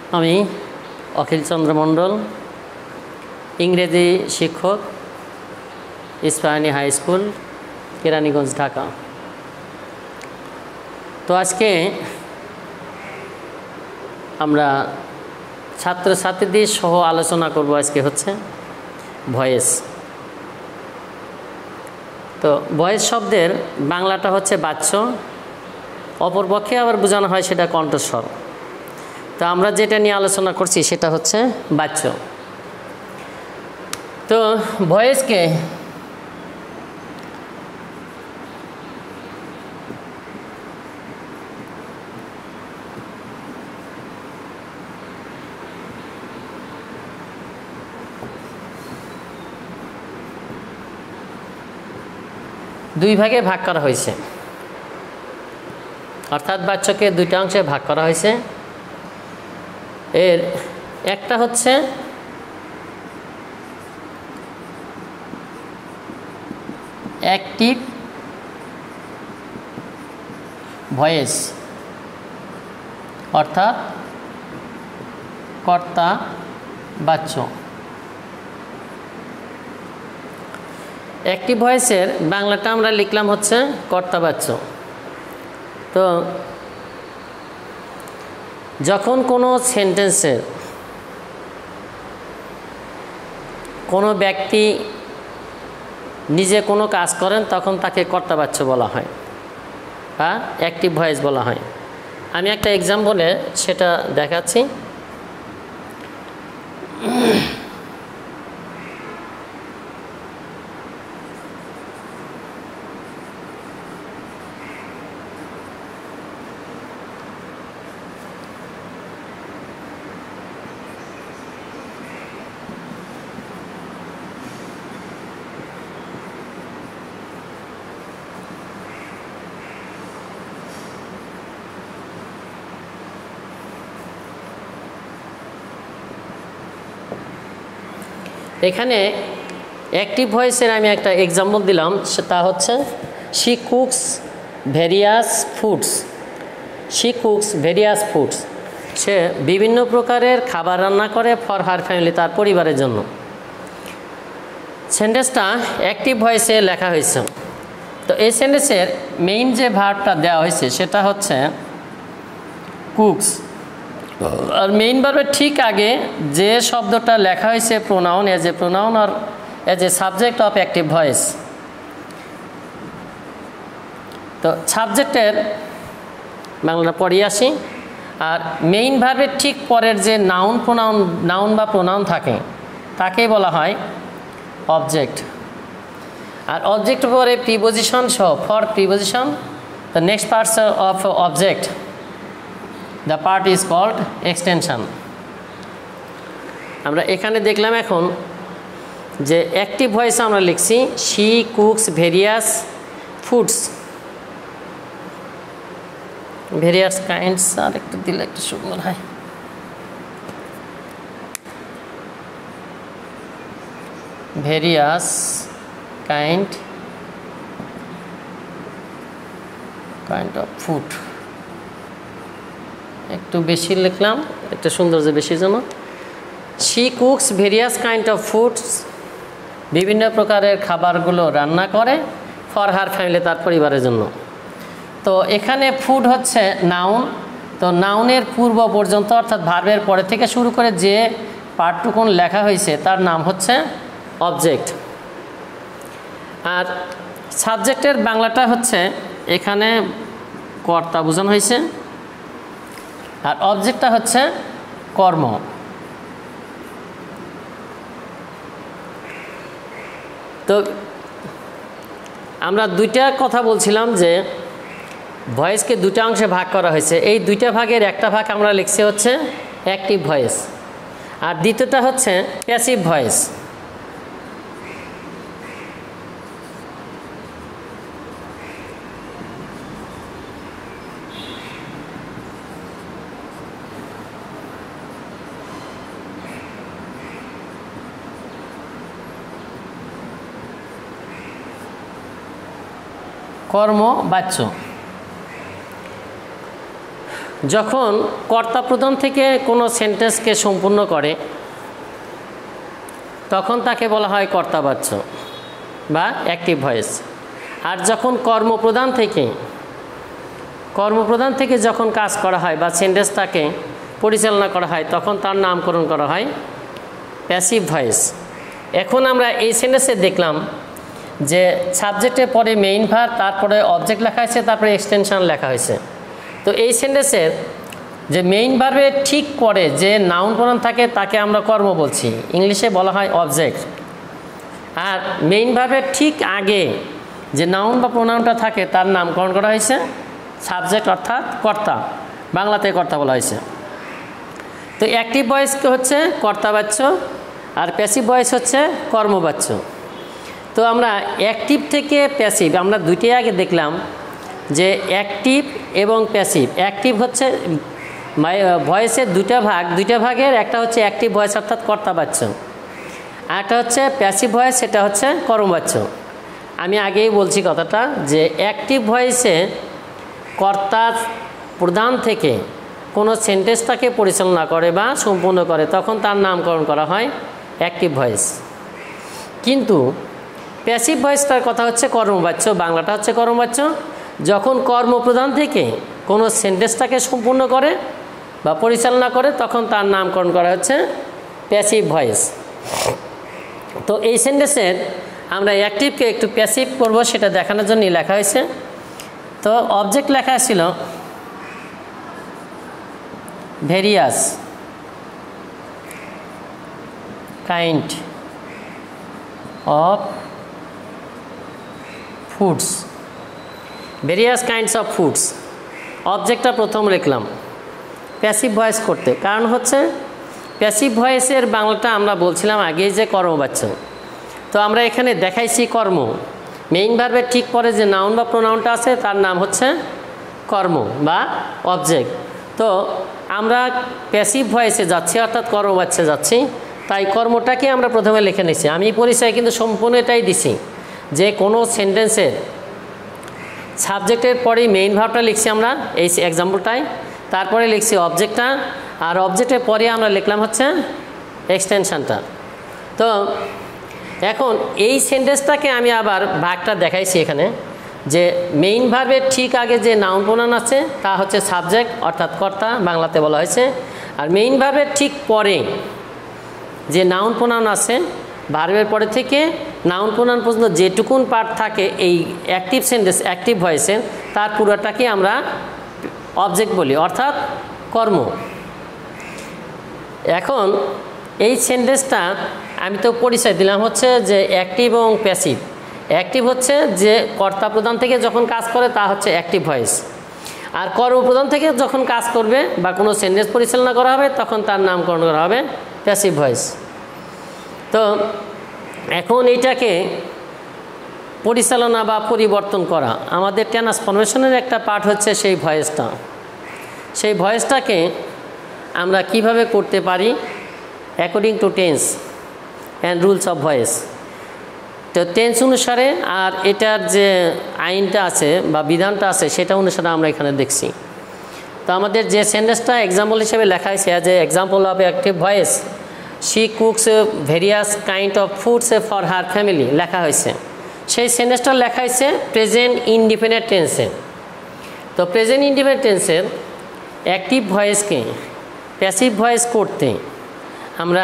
আমি অখিল চন্দ্র মণ্ডল, ইংরেজি শিক্ষক, ইস্পাহানী হাই স্কুল, কেরানীগঞ্জ, ঢাকা। তো আজকে আমরা ছাত্রছাত্রীদের সহ আলোচনা করব। আজকে হচ্ছে ভয়েস। তো ভয়েস শব্দের বাংলাটা হচ্ছে বাচ্য, অপরপক্ষে আবার বোঝানো হয় সেটা কণ্ঠস্বর। তো আমরা যেটা নিয়ে আলোচনা করছি সেটা হচ্ছে বাচ্য। তো ভয়েসকে দুই ভাগে ভাগ করা হয়েছে, অর্থাৎ বাচ্চকে দুইটা অংশে ভাগ করা হয়েছে। এর একটা হচ্ছে অ্যাক্টিভ ভয়েস, অর্থাৎ কর্তা বাচ্য। অ্যাক্টিভ ভয়েসের বাংলাটা আমরা লিখলাম হচ্ছে কর্তা বাচ্য। তো যখন কোনো সেন্টেন্সের কোনো ব্যক্তি নিজে কোনো কাজ করেন তখন তাকে কর্তা বাচ্য বলা হয় বা অ্যাক্টিভ ভয়েস বলা হয়। আমি একটা এক্সাম্পলে সেটা দেখাচ্ছি। এখানে অ্যাক্টিভ ভয়েসের আমি একটা এক্সাম্পল দিলাম, সেটা হচ্ছে she cooks various foods. She cooks various foods, সে বিভিন্ন প্রকারের খাবার রান্না করে ফর হার ফ্যামিলি, তার পরিবারের জন্য। সেন্টেন্সটা অ্যাক্টিভ ভয়েসে লেখা হয়েছে। তো এই সেন্টেন্সের মেইন যে ভার্বটা দেওয়া হয়েছে সেটা হচ্ছে কুকস। আর মেইন ভার্বের ঠিক আগে যে শব্দটা লেখা হয়েছে প্রোনাউন, এজ এ প্রোনাউন আর as a subject of active voice. তো সাবজেক্টের বাংলাটা পড়িয়ে আসি। আর মেইন ভার্বের ঠিক পরের যে নাউন বা প্রোনাউন থাকে তাকেই বলা হয় অবজেক্ট। আর অবজেক্ট পরে প্রিপোজিশন সহ, for preposition the next parts of object, the part is called extension. আমরা এখানে দেখলাম এখন যে অ্যাক্টিভ ভয়েসে আমরা লিখছি she cooks various foods, various kinds. আর একটু দিলে একটু সুন্দর হয়। ভেরিয়াস কাইন্ড অফ ফুড, একটু বেশি লিখলাম, একটু সৌন্দর্য বেশির জন্য। She cooks various kind of foods, বিভিন্ন প্রকারের খাবারগুলো রান্না করে ফর হার ফ্যামিলি, তার পরিবারের জন্য। তো এখানে ফুড হচ্ছে নাউন। তো নাউনের পূর্ব পর্যন্ত, অর্থাৎ ভার্বের পরে থেকে শুরু করে যে পার্টটুকুন লেখা হয়েছে তার নাম হচ্ছে অবজেক্ট। আর সাবজেক্টের বাংলাটা হচ্ছে এখানে কর্তা বোঝানো হয়েছে, আর অবজেক্টটা হচ্ছে কর্ম। তো আমরা দুইটা কথা বলছিলাম যে ভয়েসকে দুটা অংশে ভাগ করা হয়েছে। এই দুইটা ভাগের একটা ভাগ আমরা লিখছি হচ্ছে অ্যাক্টিভ ভয়েস, আর দ্বিতীয়টা হচ্ছে প্যাসিভ ভয়েস। কর্ম বাচ্য। যখন কর্তা প্রধান থেকে কোনো সেন্টেন্সকে সম্পূর্ণ করে তখন তাকে বলা হয় কর্তাবাচ্য বা অ্যাক্টিভ ভয়েস। আর যখন কর্মপ্রধান থেকে যখন কাজ করা হয় বা সেন্টেন্সটাকে পরিচালনা করা হয় তখন তার নামকরণ করা হয় প্যাসিভ ভয়েস। এখন আমরা এই সেন্টেন্সে দেখলাম যে সাবজেক্টের পরে মেইন ভার্ব, তারপরে অবজেক্ট লেখা হয়েছে, তারপরে এক্সটেনশন লেখা হয়েছে। তো এই সেন্টেন্সের যে মেইন ভার্বের ঠিক পরে যে নাউন প্রোনাউন থাকে তাকে আমরা কর্ম বলছি, ইংলিশে বলা হয় অবজেক্ট। আর মেইন ভার্বের ঠিক আগে যে নাউন বা প্রোনাউনটা থাকে তার নামকরণ করা হয়েছে সাবজেক্ট অর্থাৎ কর্তা, বাংলাতে কর্তা বলা হয়েছে। তো অ্যাক্টিভ ভয়েসকে হচ্ছে কর্তাবাচ্য আর প্যাসিভ ভয়েস হচ্ছে কর্মবাচ্য। তো আমরা অ্যাক্টিভ থেকে প্যাসিভ আমরা দুইটাই আগে দেখলাম যে অ্যাক্টিভ এবং প্যাসিভ। অ্যাক্টিভ হচ্ছে ভয়েসের দুইটা ভাগের একটা হচ্ছে অ্যাক্টিভ ভয়েস অর্থাৎ কর্তাবাচ্য, আর একটা হচ্ছে প্যাসিভ ভয়েস, সেটা হচ্ছে কর্মবাচ্য। আমি আগেই বলছি কথাটা যে অ্যাক্টিভ ভয়েসে কর্তা প্রধান থেকে কোনো সেন্টেন্সটাকে পরিচালনা করে বা সম্পূর্ণ করে তখন তার নামকরণ করা হয় অ্যাক্টিভ ভয়েস। কিন্তু প্যাসিভ ভয়েসটার কথা হচ্ছে কর্মবাচ্য, বাংলাটা হচ্ছে কর্মবাচ্য। যখন কর্মপ্রধান থেকে কোনো সেন্টেন্সটাকে সম্পূর্ণ করে বা পরিচালনা করে তখন তার নামকরণ করা হচ্ছে প্যাসিভ ভয়েস। তো এই সেন্টেন্সের আমরা অ্যাক্টিভকে একটু প্যাসিভ করব সেটা দেখানোর জন্যই লেখা হয়েছে। তো অবজেক্ট লেখা ছিল various kind of foods, various kinds of foods. অবজেক্টটা প্রথম লিখলাম প্যাসিভ ভয়েস করতে, কারণ হচ্ছে প্যাসিভ ভয়েসের বাংলাটা আমরা বলছিলাম আগে যে কর্মবাচ্য। তো আমরা এখানে দেখাইছি কর্ম, মেইন ভার্বের ঠিক পরে যে নাউন বা প্রোনাউনটা আছে তার নাম হচ্ছে কর্ম বা অবজেক্ট। তো আমরা প্যাসিভ ভয়েসে যাচ্ছি অর্থাৎ কর্মবাচ্যে যাচ্ছি, তাই কর্মটাকে আমরা প্রথমে লিখে নিচ্ছি। আমি পরিচয় কিন্তু সম্পূর্ণ এটাই দিছি যে কোনো সেন্টেন্সের সাবজেক্টের পরেই মেইন ভার্বটা লিখছি আমরা এই এক্সাম্পলটায়, তারপরে লিখছি অবজেক্টটা, আর অবজেক্টের পরে আমরা লিখলাম হচ্ছে এক্সটেনশনটা। তো এখন এই সেন্টেন্সটাকে আমি আবার ভাগটা দেখাইছি এখানে যে মেইন ভার্বের ঠিক আগে যে নাউন প্রোনাউন আছে তা হচ্ছে সাবজেক্ট অর্থাৎ কর্তা, বাংলাতে বলা হয়েছে। আর মেইন ভার্বের ঠিক পরে যে নাউন প্রোনাউন আছে, ভার্বের পরে থেকে নাউন প্রোনাউন পর্যন্ত যেটুকুন পার্ট থাকে এই অ্যাক্টিভ সেন্টেন্স অ্যাক্টিভ ভয়েসের, তার পুরোটাকে আমরা অবজেক্ট বলি অর্থাৎ কর্ম। এখন এই সেন্টেন্সটা আমি তো পরিচয় দিলাম হচ্ছে যে অ্যাক্টিভ এবং প্যাসিভ। অ্যাক্টিভ হচ্ছে যে কর্তা প্রধান থেকে যখন কাজ করে তা হচ্ছে অ্যাক্টিভ ভয়েস, আর কর্মপ্রধান থেকে যখন কাজ করবে বা কোনো সেন্টেন্স পরিচালনা করা হবে তখন তার নামকরণ করা হবে প্যাসিভ ভয়েস। তো এখন এইটাকে পরিচালনা বা পরিবর্তন করা আমাদের ট্রান্সফরমেশনের একটা পার্ট হচ্ছে সেই ভয়েসটা। সেই ভয়েসটাকে আমরা কিভাবে করতে পারি according to tense and rules of voice. তো টেন্স অনুসারে আর এটার যে আইনটা আছে বা বিধানটা আছে সেটা অনুসারে আমরা এখানে দেখছি। তো আমাদের যে সেন্টেন্সটা এক্সাম্পল হিসেবে লেখা হয়েছে as a example of active voice, she cooks various kind of foods for her family লেখা হয়েছে। সেই সেন্টেন্সটা লেখা হয়েছে প্রেজেন্ট ইনডিফিনিট টেন্সে। তো প্রেজেন্ট ইনডিফিনিট টেন্সের অ্যাক্টিভ ভয়েসকে প্যাসিভ ভয়েস করতে আমরা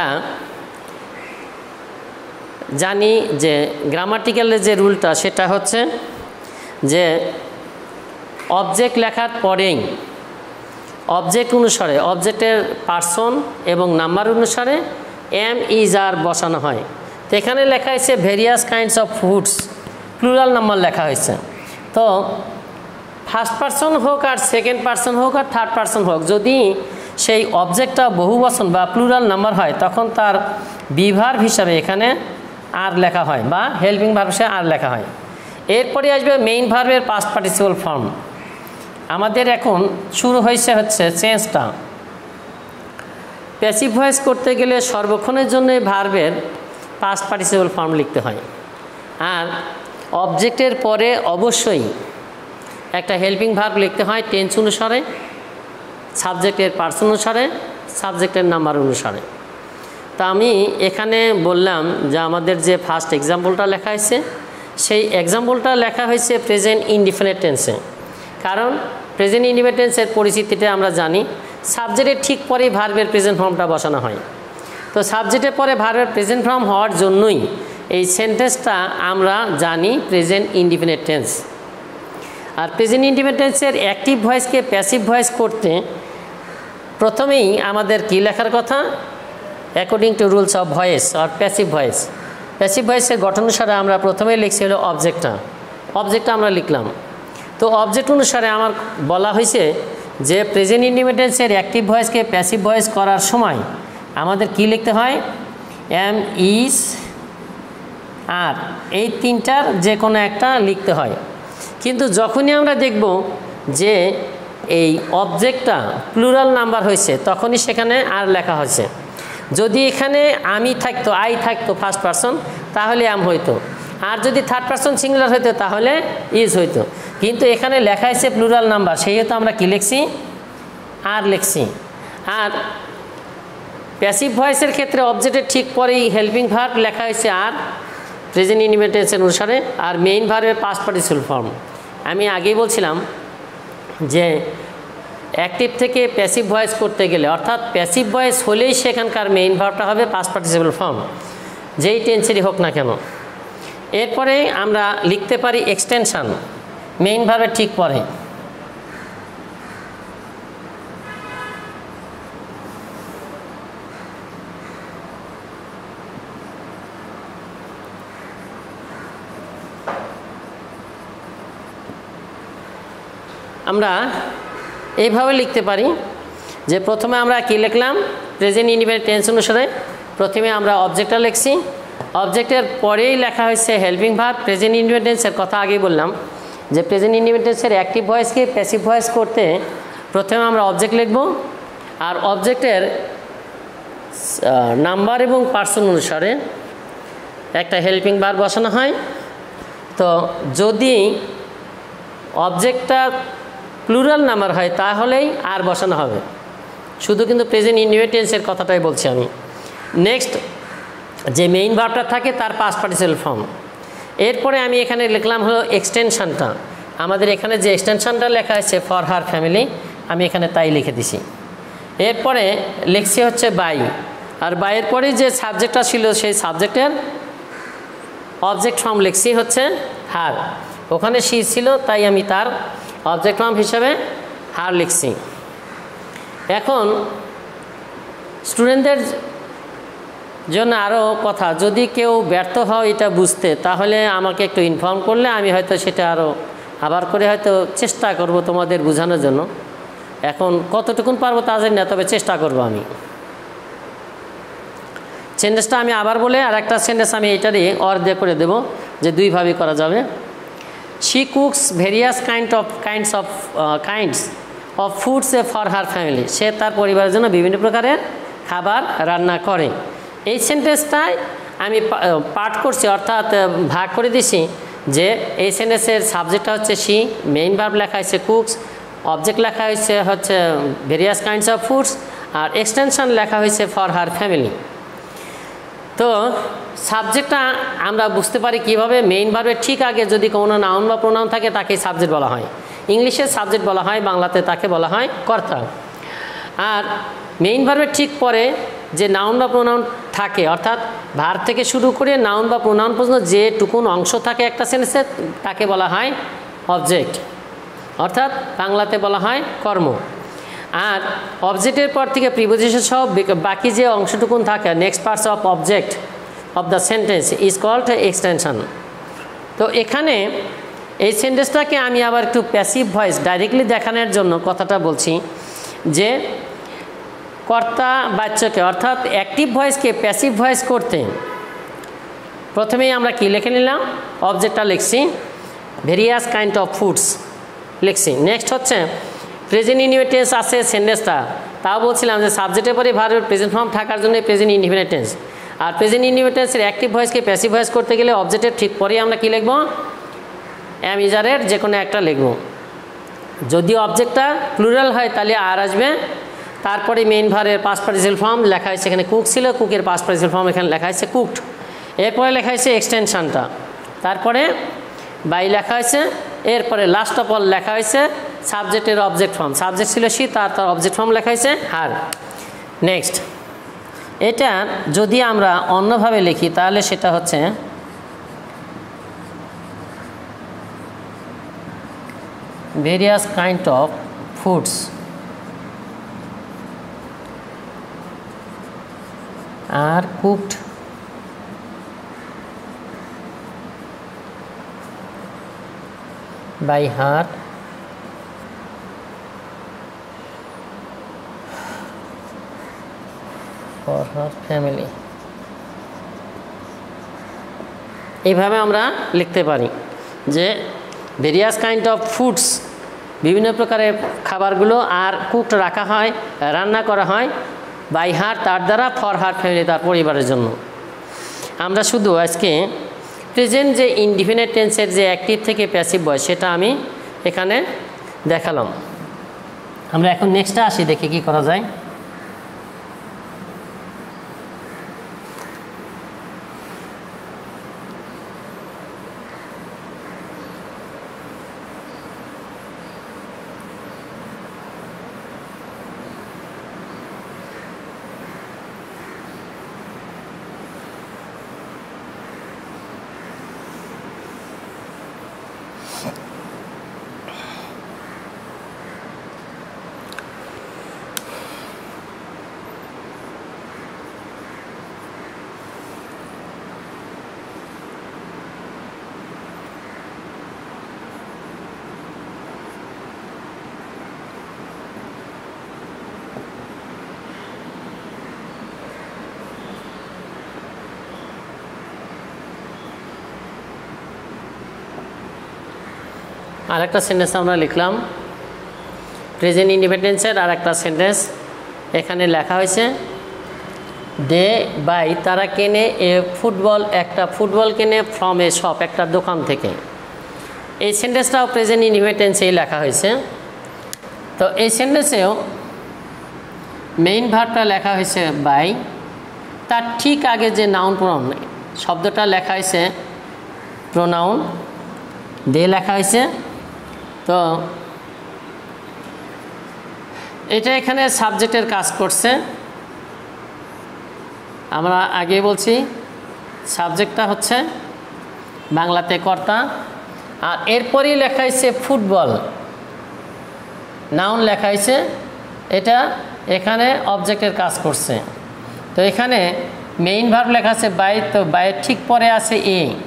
জানি যে গ্রামাটিক্যালের যে রুলটা সেটা হচ্ছে যে অবজেক্ট লেখার পরেই অবজেক্ট অনুসারে অবজেক্টের পার্সন এবং নাম্বার অনুসারে এম ইজ আর বসানো হয়। তো এখানে লেখা হয়েছে various kinds of foods, plural number লেখা হয়েছে। তো ফার্স্ট পার্সন হোক আর সেকেন্ড পার্সন হোক আর থার্ড পার্সন হোক, যদি সেই অবজেক্টটা বহুবচন বা প্লুরাল নাম্বার হয় তখন তার বিভার্ব হিসাবে এখানে আর লেখা হয় বা হেল্পিং ভার্ব হিসেবে আর লেখা হয়। এরপরে আসবে মেইন ভার্বের পাস্ট পার্টিসিপল ফর্ম। আমাদের এখন শুরু হয়েছে হচ্ছে চেঞ্জটা। প্যাসিভ ভয়েস করতে গেলে সর্বক্ষণের জন্য ভার্বের পাস্ট পার্টিসিপল ফর্ম লিখতে হয়, আর অবজেক্টের পরে অবশ্যই একটা হেল্পিং ভার্ব লিখতে হয় টেন্স অনুসারে। সাবজেক্টের পার্সন অনুসারে, সাবজেক্টের নাম্বার অনুসারে। তা আমি এখানে বললাম যে আমাদের যে ফার্স্ট এক্সাম্পলটা লেখা হয়েছে সেই এক্সাম্পলটা লেখা হয়েছে প্রেজেন্ট ইনডিফিনিট টেন্সে। কারণ প্রেজেন্ট ইনডিফিনিট টেন্সের পরিস্থিতিটা আমরা জানি, সাবজেক্টের ঠিক পরেই ভার্বের প্রেজেন্ট ফর্মটা বসানো হয়। তো সাবজেক্টের পরে ভার্বের প্রেজেন্ট ফর্ম হওয়ার জন্যই এই সেন্টেন্সটা আমরা জানি প্রেজেন্ট ইনডিফিনিট টেন্স। আর প্রেজেন্ট ইনডিফিনিট টেন্সের অ্যাক্টিভ ভয়েসকে প্যাসিভ ভয়েস করতে প্রথমেই আমাদের কি লেখার কথা, according to rules of voice আর প্যাসিভ ভয়েস। প্যাসিভ ভয়েসের গঠন অনুসারে আমরা প্রথমেই লিখছি হলো অবজেক্টটা আমরা লিখলাম। তো অবজেক্ট অনুসারে আমার বলা হয়েছে যে প্রেজেন্ট ইনডিফিনিট টেন্সের অ্যাক্টিভ ভয়েসকে প্যাসিভ ভয়েস করার সময় আমাদের কি লিখতে হয়, এম, ইজ, আর এই তিনটার যে কোনো একটা লিখতে হয়। কিন্তু যখনই আমরা দেখব যে এই অবজেক্টটা প্লুরাল নাম্বার হয়েছে তখনই সেখানে আর লেখা হয়েছে। যদি এখানে আমি থাকতো, আই থাকতো ফার্স্ট পারসন, তাহলে এম হইতো, আর যদি থার্ড পারসন সিঙ্গুলার হইতো তাহলে ইজ হইতো। কিন্তু এখানে লেখা হয়েছে প্লুরাল নাম্বার, সেহেতু আমরা কি লিখছি, আর লিখছি। আর প্যাসিভ ভয়েসের ক্ষেত্রে অবজেক্টের ঠিক পরেই হেল্পিং ভার্ব লেখা হয়েছে আর প্রেজেন্ট ইনডিফিনিট টেন্সের অনুসারে, আর মেইন ভার্বের পাস্ট পার্টিসিপল ফর্ম। আমি আগেই বলছিলাম যে অ্যাক্টিভ থেকে প্যাসিভ ভয়েস করতে গেলে, অর্থাৎ প্যাসিভ ভয়েস হলেই সেখানকার মেইন ভার্বটা হবে পাস্ট পার্টিসিপল ফর্ম, যেই টেন্সেরই হোক না কেন। এরপরে আমরা লিখতে পারি এক্সটেনশান মেইন ভার্বের ঠিক পরে। আমরা এইভাবে লিখতে পারি যে প্রথমে আমরা কি লিখলাম, প্রেজেন্ট ইনডিফিনিট টেন্স অনুসারে প্রথমে আমরা অবজেক্টটা লিখছি, অবজেক্টের পরেই লেখা হয়েছে হেল্পিং ভার্ব। প্রেজেন্ট ইনডিফিনিট টেন্সের কথা আগেই বললাম যে প্রেজেন্ট ইনডিফিনিট টেন্সের অ্যাক্টিভ ভয়েসকে প্যাসিভ ভয়েস করতে প্রথমে আমরা অবজেক্ট লিখব, আর অবজেক্টের নাম্বার এবং পার্সন অনুসারে একটা হেল্পিং ভার্ব বসানো হয়। তো যদি অবজেক্টটা প্লুরাল নাম্বার হয় তাহলেই আর বসানো হবে, শুধু কিন্তু প্রেজেন্ট ইনডিফিনিট টেন্সের কথাটাই বলছি আমি। নেক্সট যে মেইন ভার্বটা থাকে তার পাস্ট পার্টিসিপল ফর্ম। এরপরে আমি এখানে লিখলাম হলো এক্সটেনশানটা, আমাদের এখানে যে এক্সটেনশানটা লেখা আছে ফর হার ফ্যামিলি, আমি এখানে তাই লিখে দিছি। এরপরে লিখছি হচ্ছে বাই, আর বাইয়ের পরে যে সাবজেক্টটা ছিল সেই সাবজেক্টের অবজেক্ট ফর্ম লিখছি হচ্ছে হার, ওখানে শি ছিল তাই আমি তার অবজেক্ট ফর্ম হিসেবে হার লিখছি। এখন স্টুডেন্টদের জন্য আরও কথা, যদি কেউ ব্যর্থ হয় এটা বুঝতে, তাহলে আমাকে একটু ইনফর্ম করলে আমি হয়তো সেটা আরও আবার করে হয়তো চেষ্টা করব তোমাদের বোঝানোর জন্য। এখন কতটুকুন পারবো তা জানি না, তবে চেষ্টা করব আমি। সেন্টেন্সটা আমি আবার বলে আর একটা সেন্টেন্স আমি এইটারই অর দিয়ে করে দেবো, যে দুইভাবেই করা যাবে। She cooks various kinds of foods for her family, সে তার পরিবারের জন্য বিভিন্ন প্রকারের খাবার রান্না করে। এই সেন্টেন্সটাই আমি পাঠ করছি, অর্থাৎ ভাগ করে দিছি যে এই সেন্টেন্সের সাবজেক্টটা হচ্ছে শি, মেইন ভার্ব লেখা হয়েছে কুকস, অবজেক্ট লেখা হচ্ছে ভেরিয়াস কাইন্ডস অফ ফুডস, আর এক্সটেনশন লেখা হয়েছে ফর হার ফ্যামিলি। তো সাবজেক্টটা আমরা বুঝতে পারি কিভাবে, মেইন ভার্বের ঠিক আগে যদি কোনো নাউন বা প্রোনাউন থাকে তাকে সাবজেক্ট বলা হয়, ইংলিশে সাবজেক্ট বলা হয়, বাংলাতে তাকে বলা হয় কর্তা। আর মেইন ভার্বের ঠিক পরে যে নাউন বা প্রোনাউন থাকে, অর্থাৎ ভার্ব থেকে শুরু করে নাউন বা প্রোনাউন পর্যন্ত যেটুকুন অংশ থাকে একটা সেন্টেন্সে তাকে বলা হয় অবজেক্ট, অর্থাৎ বাংলাতে বলা হয় কর্ম। আর অবজেক্টের পর থেকে প্রিপোজিশন সহ বাকি যে অংশটুকুন থাকে, next parts of object of the sentence is called extension. তো এখানে এই সেন্টেন্সটাকে আমি আবার একটু প্যাসিভ ভয়েস ডাইরেক্টলি দেখানোর জন্য কথাটা বলছি যে কর্তা বাচ্চাকে, অর্থাৎ অ্যাক্টিভ ভয়েসকে প্যাসিভ ভয়েস করতে প্রথমেই আমরা কি লিখে নিলাম, অবজেক্টটা লিখছি, ভেরিয়াস কাইন্ড অফ ফুডস লিখছি। নেক্সট হচ্ছে প্রেজেন্ট ইনডিফিনিট টেন্স আছে সেন্টেন্সটা, তাও বলছিলাম যে সাবজেক্টের পরে ভার্বের প্রেজেন্ট ফর্ম থাকার জন্য প্রেজেন্ট ইনডিফিনিট টেন্স। আর প্রেজেন্ট ইনডিফিনিট টেন্সের অ্যাক্টিভ ভয়েসকে প্যাসিভ ভয়েস করতে গেলে অবজেক্টের ঠিক পরেই আমরা কি লিখব, অ্যাম ইজারের যে কোনো একটা লিখব। যদি অবজেক্টটা প্লুরাল হয় তাহলে আর আসবে, তারপরে মেইন ভার্বের পাস্ট পার্টিসিপাল ফর্ম লেখা হয়েছে, এখানে কুক ছিল, কুকের পাস্ট পার্টিসিপাল ফর্ম এখানে লেখা হয়েছে কুকড। এরপরে লেখা হয়েছে এক্সটেনশনটা, তারপরে বাই লেখা হয়েছে, এরপরে লাস্ট অফ অল লেখা হয়েছে সাবজেক্টের অবজেক্ট ফর্ম। সাবজেক্ট ছিল সি, তার অবজেক্ট ফর্ম লেখা হয়েছে হার। নেক্সট, এটা যদি আমরা অন্যভাবে লিখি তাহলে সেটা হচ্ছে ভেরিয়াস কাইন্ড অফ ফুডস আর cooked by her for her family। এইভাবে আমরা লিখতে পারি যে ভেরিয়াস কাইন্ড অফ ফুডস, বিভিন্ন প্রকারের খাবারগুলো আর কুকড রাখা হয়, রান্না করা হয়, বাই হার তার দ্বারা, ফর হার ফ্যামিলি তার পরিবারের জন্য। আমরা শুধু আজকে প্রেজেন্ট যে ইনডিফিনিট টেন্সের যে অ্যাক্টিভ থেকে প্যাসিভ ভয়েস সেটা আমি এখানে দেখালাম। আমরা এখন নেক্সটে আসি, দেখি কি করা যায়। আরেকটা সেন্টেন্স আমরা লিখলাম প্রেজেন্ট ইন্ডিপেন্ডেন্সের, আর একটা সেন্টেন্স এখানে লেখা হয়েছে দে বাই তারা কেনে এ ফুটবল, একটা ফুটবল কেনে ফ্রম এ শপ, একটা দোকান থেকে। এই সেন্টেন্সটাও প্রেজেন্ট ইন্ডিপেন্ডেন্সেই লেখা হয়েছে। তো এই সেন্টেন্সেও মেইন ভার্বটা লেখা হয়েছে বাই, তার ঠিক আগে যে নাউন প্রোনাউন শব্দটা লেখা হয়েছে প্রোনাউন দে লেখা হয়েছে। তো এটা এখানে সাবজেক্টের কাজ করছে, আমরা আগে বলছি সাবজেক্টটা হচ্ছে বাংলাতে কর্তা, আর এরপরেই লেখা হয়েছে ফুটবল, নাউন লেখা হয়েছে, এটা এখানে অবজেক্টের কাজ করছে। তো এখানে মেইন ভার্ব লেখা আছে বাই, তো বাইয়ের ঠিক পরে আছে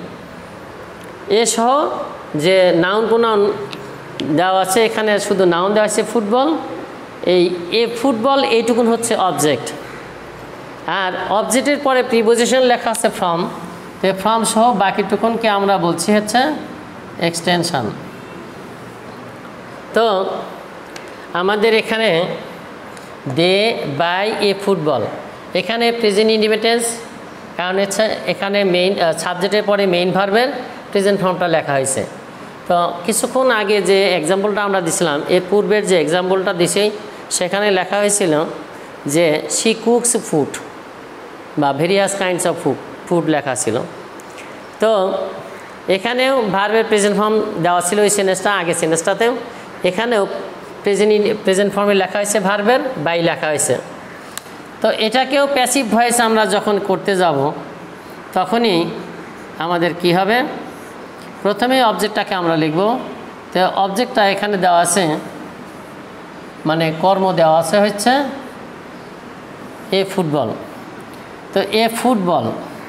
এ সহ যে নাউন প্রোনাউন দেওয়া আছে, এখানে শুধু নাউন দেওয়া আছে ফুটবল, এই এ ফুটবল এইটুকুন হচ্ছে অবজেক্ট, আর অবজেক্টের পরে প্রিপোজিশন লেখা আছে ফ্রম, তো ফ্রম সহ বাকিটুকুনকে আমরা বলছি হচ্ছে এক্সটেনশন। তো আমাদের এখানে দে বাই এ ফুটবল, এখানে প্রেজেন্ট ইন্ডিপেন্ডেন্স, কারণ হচ্ছে এখানে মেইন সাবজেক্টের পরে মেইন ভার্বের প্রেজেন্ট ফর্মটা লেখা হয়েছে। তো কিছুক্ষণ আগে যে এক্সাম্পলটা আমরা দিছিলাম, এর পূর্বের যে এক্সাম্পলটা দিছি সেখানে লেখা হয়েছিল যে শি কুকস ফুড বা ভেরিয়াস কাইন্ডস অফ ফুড লেখা ছিল। তো এখানেও ভার্বের প্রেজেন্ট ফর্ম দেওয়া ছিল ওই সেন্টেন্সটা, আগে সেন্টেন্সটাতেও এখানেও প্রেজেন্ট ফর্মে লেখা হয়েছে ভার্বের বাই লেখা হয়েছে। তো এটাকেও প্যাসিভ ভয়েস আমরা যখন করতে যাব তখনই আমাদের কি হবে, প্রথমেই অবজেক্টটাকে আমরা লিখব। তো অবজেক্টটা এখানে দেওয়া আছে, মানে কর্ম দেওয়া আছে হচ্ছে এ ফুটবল। তো এ ফুটবল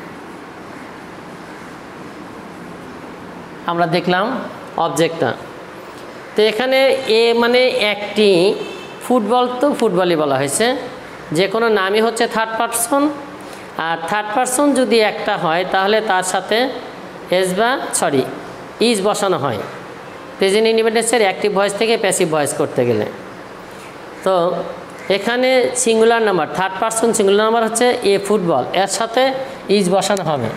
আমরা দেখলাম অবজেক্টটা। তো এখানে এ মানে একটি, ফুটবল তো ফুটবলই বলা হয়েছে, যে কোনো নামই হচ্ছে থার্ড পারসন, আর থার্ড পারসন যদি একটা হয় তাহলে তার সাথে ইজ বসানো হয় প্রেজেন্ট ইন্ডিপেন্ডেন্সের অ্যাক্টিভ ভয়েস থেকে প্যাসিভ ভয়েস করতে গেলে। তো এখানে singular number, third person singular number হচ্ছে এ ফুটবল, এর সাথে ইজ বসানো হবে।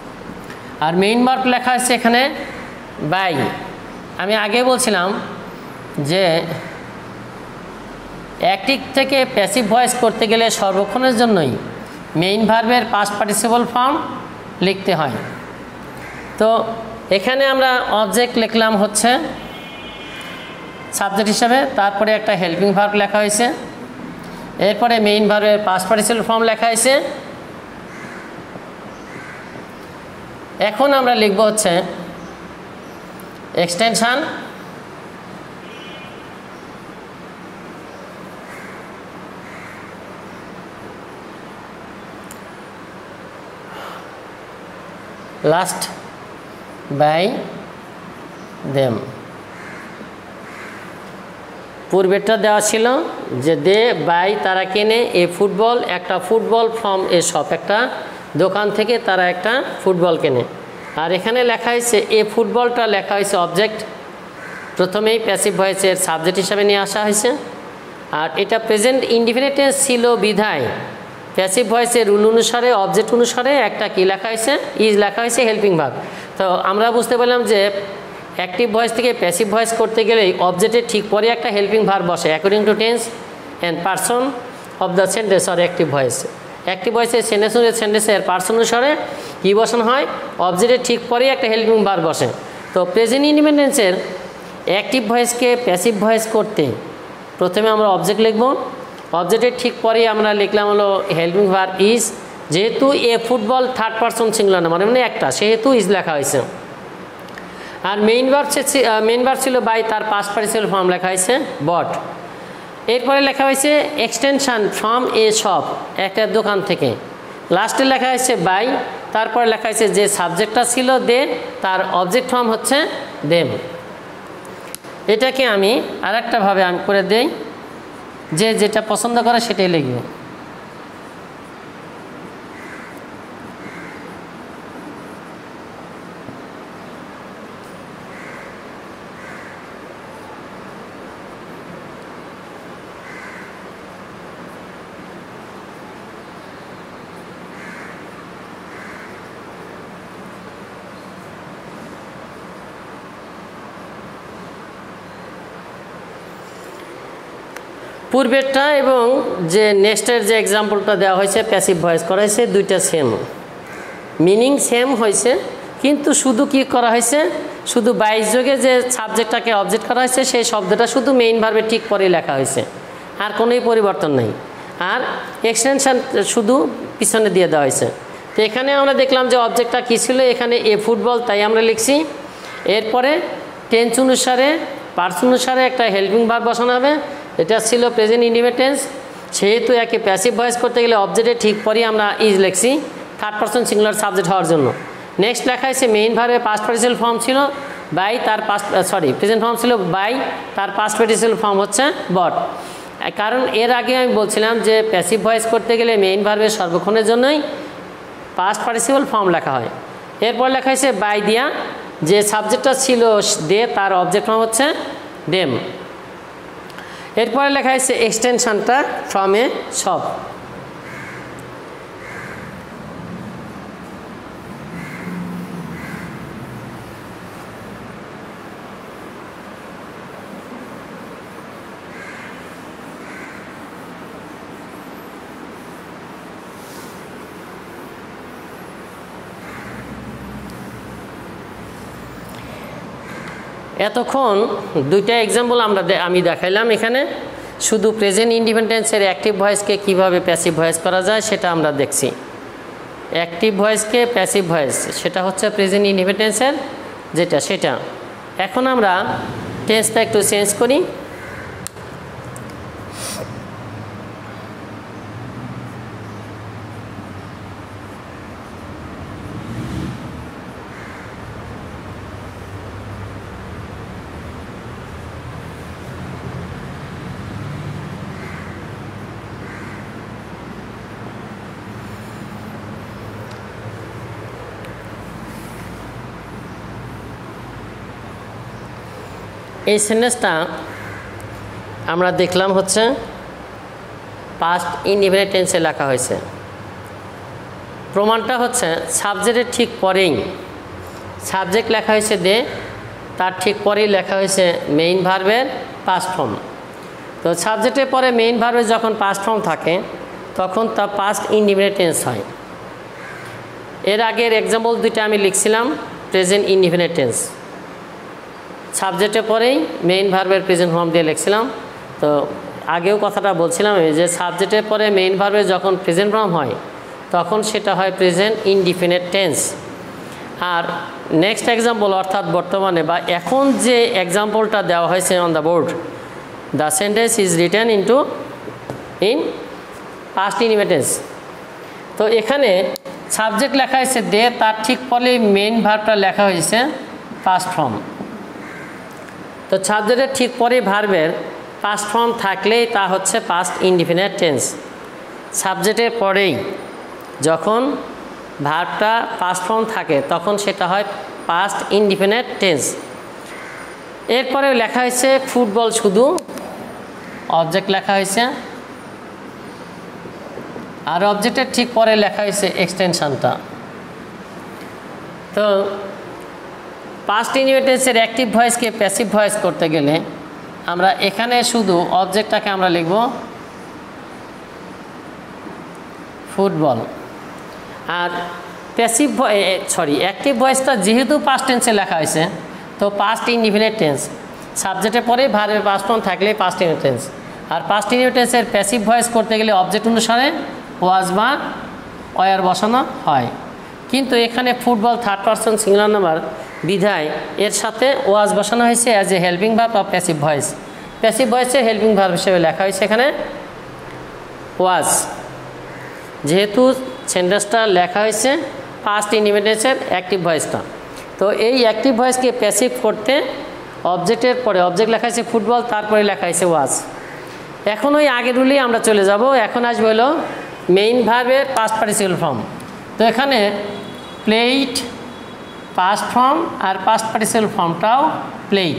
আর মেইন ভার্ব লেখা আছে এখানে বাই। আমি আগে বলছিলাম যে অ্যাক্টিভ থেকে প্যাসিভ ভয়েস করতে গেলে সর্বক্ষণের জন্যই মেইন ভার্বের পাস্ট পার্টিসিপল ফর্ম লিখতে হয়। তো এখানে আমরা অবজেক্ট লিখলাম হচ্ছে সাবজেক্ট হিসাবে, তারপরে একটা হেল্পিং ভার্ব লেখা হয়েছে, এরপরে মেইন ভার্বের পাস্ট পার্টিসিপল ফর্ম লেখা হয়েছে। এখন আমরা লিখব হচ্ছে এক্সটেনশন লাস্ট বাই দেম। পূর্বেরটা দেওয়া ছিল যে দে বাই তারা কেনে এ ফুটবল, একটা ফুটবল ফ্রম এ শপ, একটা দোকান থেকে তারা একটা ফুটবল কেনে। আর এখানে লেখা হয়েছে এ ফুটবলটা লেখা হয়েছে অবজেক্ট, প্রথমেই প্যাসিভ ভয়েসের সাবজেক্ট হিসাবে নিয়ে আসা হয়েছে। আর এটা প্রেজেন্ট ইনডিফিনিট টেন্স ছিল বিধায় প্যাসিভ ভয়েসের রুল অনুসারে অবজেক্ট অনুসারে একটা কি লেখা হয়েছে, ইজ লেখা হয়েছে হেল্পিং ভার্ব। তো আমরা বুঝতে পারলাম যে অ্যাক্টিভ ভয়েস থেকে প্যাসিভ ভয়েস করতে গেলেই অবজেক্টের ঠিক পরে একটা হেল্পিং ভার্ব বসে according to tense and person of the sentence or active voice. Active ভয়েসের সেন্টেন্সের পারসন অনুসারে কী বসানো হয়, অবজেক্টের ঠিক পরেই একটা হেল্পিং ভার্ব বসে। তো প্রেজেন্ট ইন্ডিপেন্ডেন্সের অ্যাক্টিভ ভয়েসকে প্যাসিভ ভয়েস করতে প্রথমে আমরা অবজেক্ট লিখব, অবজেক্টের ঠিক পরেই আমরা লিখলাম হলো হেল্পিং ভার্ব ইজ। যেহেতু a football third person singular number মানে একটা, সেহেতু ইজ লেখা হয়েছে। আর মেইন ভার্ব ছিল বাই, তার পাস্ট পার্টিসিপল ফর্ম লেখা হয়েছে বট। এরপরে লেখা হয়েছে এক্সটেনশন ফ্রম এ শপ, একটা দোকান থেকে। লাস্টে লেখা হয়েছে বাই, তারপরে লেখা হয়েছে যে সাবজেক্টটা ছিল দে, তার অবজেক্ট ফর্ম হচ্ছে দেম। এটাকে আমি আরেকটাভাবে আমি করে দেই, যে যেটা পছন্দ করে সেটাই লিখবে। পূর্বেরটা এবং যে নেক্সটের যে এক্সাম্পলটা দেওয়া হয়েছে প্যাসিভ ভয়েস করা হয়েছে, দুইটা সেম, মিনিং সেম হয়েছে, কিন্তু শুধু কি করা হয়েছে, শুধু বাইশ যোগে যে সাবজেক্টটাকে অবজেক্ট করা হয়েছে সেই শব্দটা শুধু মেইন ভার্বের ঠিক পরেই লেখা হয়েছে, আর কোনোই পরিবর্তন নেই। আর এক্সটেনশন শুধু পিছনে দিয়ে দেওয়া হয়েছে। তো এখানে আমরা দেখলাম যে অবজেক্টটা কী ছিল, এখানে এ ফুটবল, তাই আমরা লিখছি। এরপরে টেন্স অনুসারে পার্সন অনুসারে একটা হেল্পিং ভার্ব বসানো হবে, এটা ছিল প্রেজেন্ট ইন্ডিফিনিট টেন্স। সেহেতু একে প্যাসিভ ভয়েস করতে গেলে অবজেক্টের ঠিক পরেই আমরা ইজ লিখছি থার্ড পারসন সিঙ্গুলার সাবজেক্ট হওয়ার জন্য। নেক্সট লেখা হয়েছে মেইন ভার্বের পাস্ট পার্টিসিপল ফর্ম ছিল বাই, তার প্রেজেন্ট ফর্ম ছিল বাই, তার পাস্ট পার্টিসিপল ফর্ম হচ্ছে বট। কারণ এর আগে আমি বলছিলাম যে প্যাসিভ ভয়েস করতে গেলে মেইন ভার্বের সর্বক্ষণের জন্যই পাস্ট পার্টিসিপল ফর্ম লেখা হয়। এরপর লেখা হয়েছে বাই দিয়া, যে সাবজেক্টটা ছিল দে, তার অবজেক্ট ফর্ম হচ্ছে দেম। এরপরে লেখা হয়েছে এক্সটেনশনটা ফ্রম এ শপ। এতক্ষণ দুইটা এক্সাম্পল আমি দেখাইলাম। এখানে শুধু প্রেজেন্ট ইন্ডিপেন্ডেন্সের অ্যাক্টিভ ভয়েসকে কিভাবে প্যাসিভ ভয়েস করা যায় সেটা আমরা দেখছি। অ্যাক্টিভ ভয়েসকে প্যাসিভ ভয়েস সেটা হচ্ছে প্রেজেন্ট ইন্ডিপেন্ডেন্সের সেটা। এখন আমরা টেন্সটা একটু চেঞ্জ করি। এই সেন্টেন্সটা আমরা দেখলাম হচ্ছে পাস্ট ইনডিফিনিট টেন্সে লেখা হয়েছে। প্রমাণটা হচ্ছে সাবজেক্টের ঠিক পরেই সাবজেক্ট লেখা হয়েছে দে, তার ঠিক পরেই লেখা হয়েছে মেইন ভার্বের পাস্ট ফর্ম। তো সাবজেক্টের পরে মেইন ভার্বে যখন পাস্ট ফর্ম থাকে তখন তা পাস্ট ইনডিফিনিট টেন্স হয়। এর আগের এক্সাম্পল দুইটা আমি লিখছিলাম প্রেজেন্ট ইনডিফিনিট টেন্স, সাবজেক্টের পরেই মেইন ভার্বের প্রেজেন্ট ফর্ম দিয়ে লিখছিলাম। তো আগেও কথাটা বলছিলাম যে সাবজেক্টের পরে মেইন ভার্বে যখন প্রেজেন্ট ফর্ম হয় তখন সেটা হয় প্রেজেন্ট ইনডিফিনিট টেন্স। আর নেক্সট এক্সাম্পল অর্থাৎ বর্তমানে বা এখন যে এক্সাম্পলটা দেওয়া হয়েছে on the board, the sentence is written in past indefinite tense. তো এখানে সাবজেক্ট লেখা হয়েছে দে, তার ঠিক পরে মেইন ভার্বটা লেখা হয়েছে পাস্ট ফর্ম। তো সাবজেক্টের ঠিক পরে ভার্বের পাস্ট ফর্ম থাকলেই তা হচ্ছে পাস্ট ইনডিফিনিট টেন্স। সাবজেক্টের পরেই যখন ভার্বটা পাস্ট ফর্ম থাকে তখন সেটা হয় পাস্ট ইনডিফিনিট টেন্স। এরপরে লেখা হয়েছে ফুটবল, শুধু অবজেক্ট লেখা হয়েছে, আর অবজেক্টের ঠিক পরে লেখা হয়েছে এক্সটেনশনটা। তো পাস্ট ইনডিফিনিট টেন্সের অ্যাক্টিভ ভয়েসকে প্যাসিভ ভয়েস করতে গেলে আমরা এখানে শুধু অবজেক্টটাকে আমরা লিখব ফুটবল, আর প্যাসিভ অ্যাক্টিভ ভয়েসটা যেহেতু পাস্ট টেন্সে লেখা হয়েছে তো পাস্ট ইনডিফিনিট টেন্স, সাবজেক্টের পরে ভার্বের পাস্ট ফর্ম থাকলে পাস্ট ইনডিফিনিট টেন্স। আর পাস্ট ইনডিফিনিট টেন্সের প্যাসিভ ভয়েস করতে গেলে অবজেক্ট অনুসারে ওয়াজ বা ওয়ার বসানো হয়। কিন্তু এখানে football third person singular number বিধায় এর সাথে ওয়াজ বসানো হয়েছে অ্যাজ এ হেল্পিং ভার্ব বা প্যাসিভ ভয়েস। প্যাসিভ ভয়েসে হেল্পিং ভার্ব হিসেবে লেখা হয়েছে এখানে ওয়াজ, যেহেতু সেন্টেন্সটা লেখা হয়েছে পাস্ট ইনডিফিনিট টেন্সের অ্যাক্টিভ ভয়েসটা। তো এই অ্যাক্টিভ ভয়েসকে প্যাসিভ করতে অবজেক্টের পরে অবজেক্ট লেখা হয়েছে ফুটবল, তারপরে লেখা হয়েছে ওয়াজ। এখন ওই আগের রুলেই আমরা চলে যাব। এখন আসবে হলো মেইন ভার্বের পাস্ট পার্টিসিপল ফর্ম। তো এখানে প্লেইড পাস্ট ফর্ম আর পাস্ট পার্টিসিপল ফর্মটাও প্লেইড।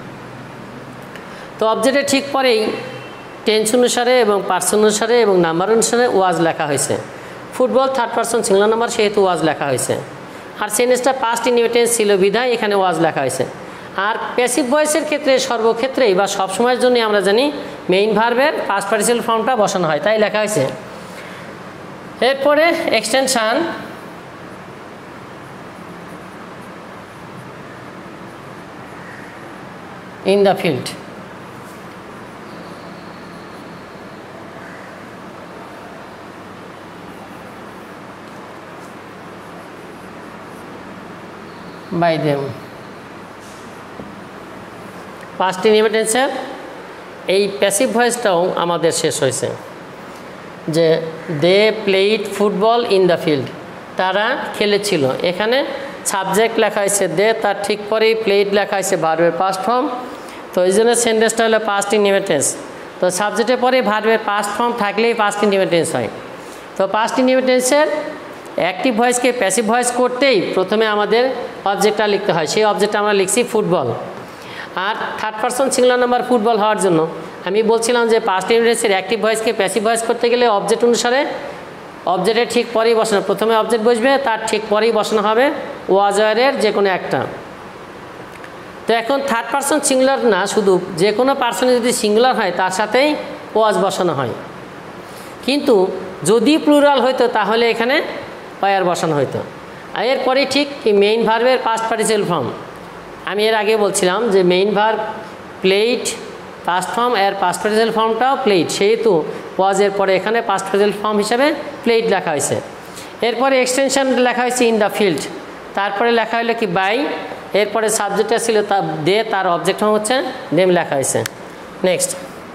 তো অবজেক্টের ঠিক পরেই টেন্স অনুসারে এবং পার্সন অনুসারে এবং নাম্বার অনুসারে ওয়াজ লেখা হয়েছে। Football third person singular number, সেহেতু ওয়াজ লেখা হয়েছে। আর সেন্টেন্সটা পাস্ট ইনডিফিনিট টেন্স ছিল বিধায় এখানে ওয়াজ লেখা হয়েছে। আর প্যাসিভ ভয়েসের ক্ষেত্রে সর্বক্ষেত্রেই বা সবসময়ের জন্য আমরা জানি মেইন ভার্বের পাস্ট পার্টিসিপল ফর্মটা বসানো হয়, তাই লেখা হয়েছে। এরপরে extension, in the field. By them. Past indefinite টেন্সের এই প্যাসিভ ভয়েসটাও আমাদের শেষ হয়েছে যে they played football in the field, তারা খেলেছিল। এখানে সাবজেক্ট লেখা হয়েছে দে, তার ঠিক পরেই প্লেইড লেখা হয়েছে ভার্বের পাস্ট ফর্ম। তো এই জন্য সেন্টেন্সটা হলো পাস্ট ইনডিফিনিট টেন্স। তো সাবজেক্টের পরে ভার্বের পাস্ট ফর্ম থাকলেই পাস্ট ইনডিফিনিট টেন্স হয়। তো পাস্ট ইনডিফিনিট টেন্সের অ্যাক্টিভ ভয়েসকে প্যাসিভ ভয়েস করতেই প্রথমে আমাদের অবজেক্টটা লিখতে হয়। সেই অবজেক্টটা আমরা লিখছি ফুটবল। আর third person singular number football হওয়ার জন্য আমি বলছিলাম যে পাস্ট ইনডিফিনিট টেন্সের অ্যাক্টিভ ভয়েসকে প্যাসিভ ভয়েস করতে গেলে অবজেক্ট অনুসারে অবজেক্টের ঠিক পরেই বসানো, প্রথমে অবজেক্ট বসবে, তার ঠিক পরেই বসানো হবে ওয়াজ ওয়ারের যে কোনো একটা। তো এখন থার্ড পারসন সিঙ্গুলার না, শুধু যে কোনো পার্সনে যদি সিঙ্গুলার হয় তার সাথেই ওয়াজ বসানো হয়। কিন্তু যদি প্লুরাল হইতো তাহলে এখানে ওয়ার বসানো হইতো। আর এরপরেই ঠিক মেইন ভার্বের পাস্ট পার্টিসিপল ফর্ম। আমি এর আগে বলছিলাম যে main verb played past form, এর পাস্ট পার্টিসিপল ফর্মটাও প্লেইড, সেহেতু ওয়াজের পরে এখানে পাস্ট পার্টিসিপল ফর্ম হিসাবে প্লেইড লেখা হয়েছে। এরপরে এক্সটেনশন লেখা হয়েছে ইন দ্য ফিল্ড, তারপরে লেখা হলো কি বাই, এরপরে সাবজেক্টটা ছিল তা দে, তার অবজেক্ট হচ্ছে দেম লেখা হয়েছে। নেক্সট,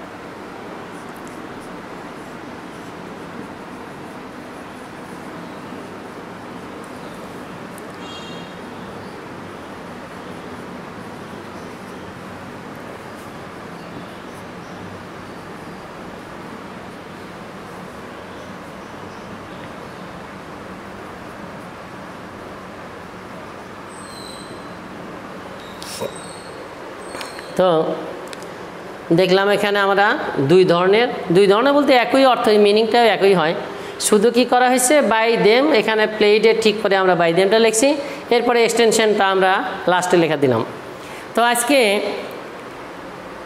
তো দেখলাম এখানে আমরা দুই ধরনের বলতে একই অর্থ, মিনিংটাও একই হয়, শুধু কি করা হয়েছে বাই দেম, এখানে প্লেইডের ঠিক করে আমরা বাই দেমটা লিখছি, এরপরে এক্সটেনশনটা আমরা লাস্টে লেখা দিলাম। তো আজকে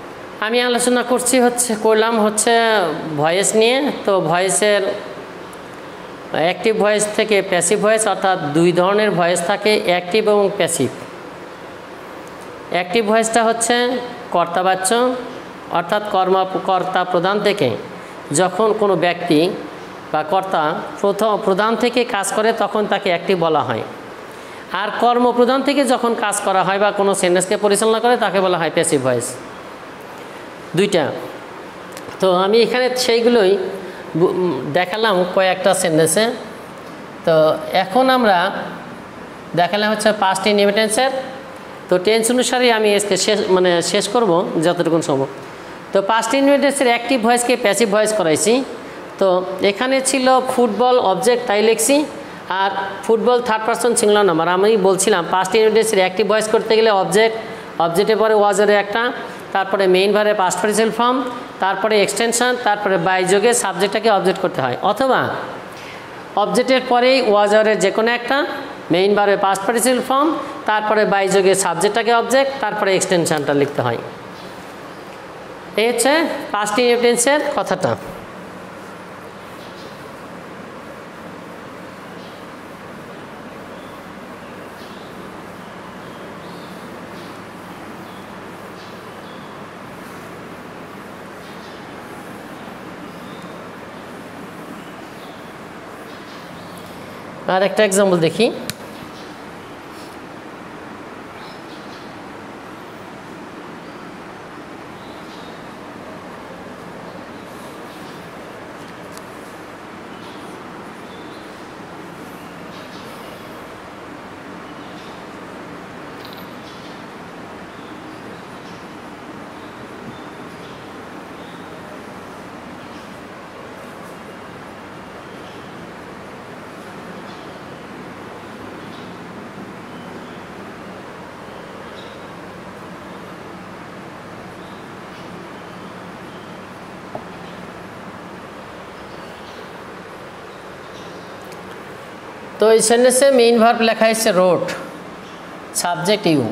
আমি আলোচনা করলাম হচ্ছে ভয়েস নিয়ে। তো ভয়েসের অ্যাক্টিভ ভয়েস থেকে প্যাসিভ ভয়েস, অর্থাৎ দুই ধরনের ভয়েস থাকে, অ্যাক্টিভ এবং প্যাসিভ। অ্যাক্টিভ ভয়েসটা হচ্ছে কর্তাবাচ্য, অর্থাৎ কর্তা প্রধান থেকে যখন কোনো ব্যক্তি বা কর্তা প্রধান থেকে কাজ করে তখন তাকে অ্যাক্টিভ বলা হয়। আর কর্মপ্রধান থেকে যখন কাজ করা হয় বা কোনো সেন্টেন্সকে পরিচালনা করে তাকে বলা হয় প্যাসিভ ভয়েস। দুইটা। তো আমি এখানে সেইগুলোই দেখালাম কয়েকটা সেন্টেন্সে। তো এখন আমরা দেখালাম হচ্ছে পাস্ট ইনহেরিটেন্সের। তো টেন্স অনুসারে আমি আজকে শেষ করব যতটুকু সম্ভব। তো পাস্ট ইনহেরিটেন্সের অ্যাক্টিভ ভয়েসকে প্যাসিভ ভয়েস করাইছি। তো এখানে ছিল ফুটবল অবজেক্ট, তাই লিখছি। আর football third person singular number. আমি বলছিলাম পাস্ট ইনহেরিটেন্সের অ্যাক্টিভ ভয়েস করতে গেলে অবজেক্টের পরে ওয়াজের একটা, তারপরে মেইন ভার্বের পাস্ট পার্টিসিপল ফর্ম, তারপরে এক্সটেনশন, তারপরে বাই যোগে সাবজেক্টটাকে অবজেক্ট করতে হয়। অথবা অবজেক্টের পরেই ওয়াজারের যে কোনো একটা, মেইন ভার্বের পাস্ট পার্টিসিপল ফর্ম, তারপরে বাই যোগে সাবজেক্টটাকে অবজেক্ট, তারপরে এক্সটেনশনটা লিখতে হয়। এই হচ্ছে পাস্ট ইনহেরিটেন্সের কথাটা। আর একটা এক্সাম্পল দেখি। তো এই সেন্টেন্সে মেইন ভার্ব লেখা হয়েছে wrote, subject you.